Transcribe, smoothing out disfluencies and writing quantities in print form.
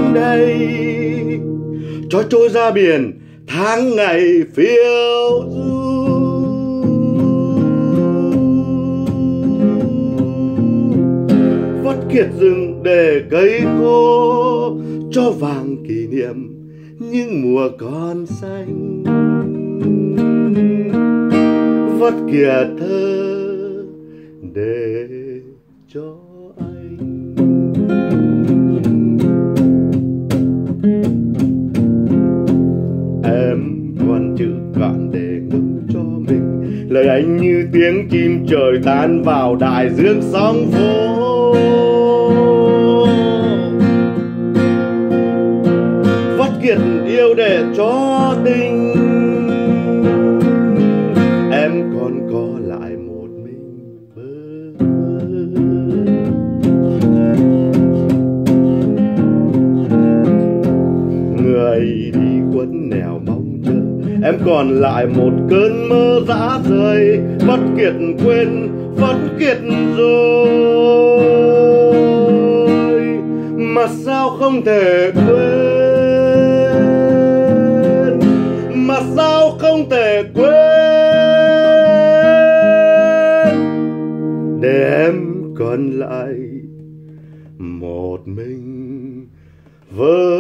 đây, cho trôi ra biển tháng ngày phiêu du. Vắt kiệt rừng để cây khô, cho vàng kỷ niệm những mùa còn xanh. Vắt kiệt thơ để cho anh. Em còn chữ cạn để ngâm cho mình, lời anh như tiếng chim trời tan vào đại dương sóng phố. Vắt kiệt yêu để cho tình, em còn có lại một mình bơ vơ. Người đi khuất nẻo mong chờ, em còn lại một cơn mơ dã rời. Vắt kiệt quên, vắt kiệt rồi, mà sao không thể quên, mà sao không thể quên, để em còn lại một mình vơ